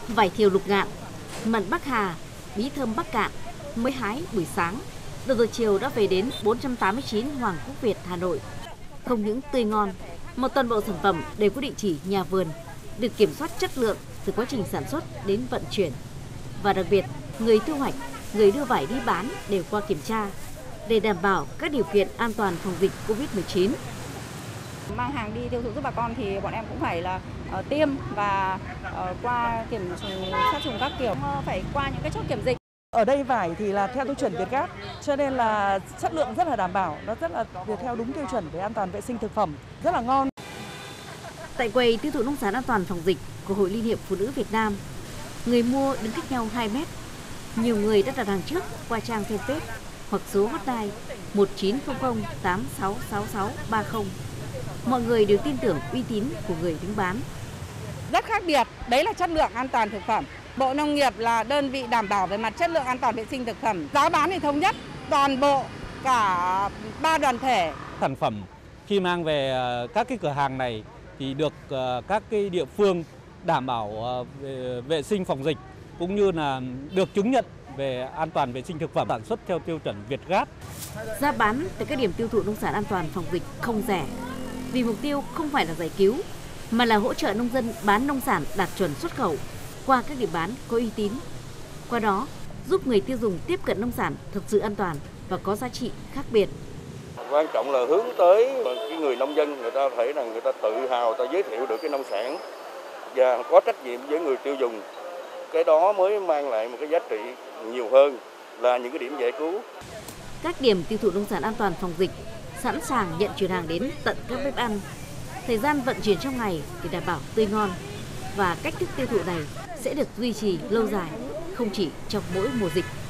Vải thiều Lục Ngạn, mận Bắc Hà, bí thơm Bắc Cạn mới hái buổi sáng, đầu giờ chiều đã về đến 489 Hoàng Quốc Việt, Hà Nội. Không những tươi ngon, một toàn bộ sản phẩm đều có địa chỉ nhà vườn, được kiểm soát chất lượng từ quá trình sản xuất đến vận chuyển. Và đặc biệt, người thu hoạch, người đưa vải đi bán đều qua kiểm tra để đảm bảo các điều kiện an toàn phòng dịch Covid-19. Mang hàng đi tiêu thụ giúp bà con thì bọn em cũng phải là tiêm và qua kiểm sát trùng các kiểu, phải qua những cái chốt kiểm dịch. Ở đây vải thì là theo tiêu chuẩn Việt Gáp, cho nên là chất lượng rất là đảm bảo, nó rất là theo đúng tiêu chuẩn về an toàn vệ sinh thực phẩm, rất là ngon. Tại quầy tiêu thụ nông sản an toàn phòng dịch của Hội Liên hiệp Phụ nữ Việt Nam, người mua đứng cách nhau 2 mét. Nhiều người đã đặt hàng trước qua trang fanpage hoặc số hotline 1900 866630. Mọi người đều tin tưởng uy tín của người đứng bán. Rất khác biệt, đấy là chất lượng an toàn thực phẩm. Bộ Nông nghiệp là đơn vị đảm bảo về mặt chất lượng an toàn vệ sinh thực phẩm. Giá bán thì thống nhất toàn bộ cả 3 đoàn thể. Sản phẩm khi mang về các cái cửa hàng này thì được các cái địa phương đảm bảo vệ sinh phòng dịch cũng như là được chứng nhận về an toàn vệ sinh thực phẩm sản xuất theo tiêu chuẩn Việt Gáp. Giá bán tại các điểm tiêu thụ nông sản an toàn phòng dịch không rẻ, vì mục tiêu không phải là giải cứu mà là hỗ trợ nông dân bán nông sản đạt chuẩn xuất khẩu qua các điểm bán có uy tín. Qua đó giúp người tiêu dùng tiếp cận nông sản thực sự an toàn và có giá trị khác biệt. Quan trọng là hướng tới cái người nông dân, người ta thấy rằng người ta tự hào, ta giới thiệu được cái nông sản và có trách nhiệm với người tiêu dùng. Cái đó mới mang lại một cái giá trị nhiều hơn là những cái điểm giải cứu. Các điểm tiêu thụ nông sản an toàn phòng dịch sẵn sàng nhận chuyển hàng đến tận các bếp ăn. Thời gian vận chuyển trong ngày để đảm bảo tươi ngon và cách thức tiêu thụ này sẽ được duy trì lâu dài, không chỉ trong mỗi mùa dịch.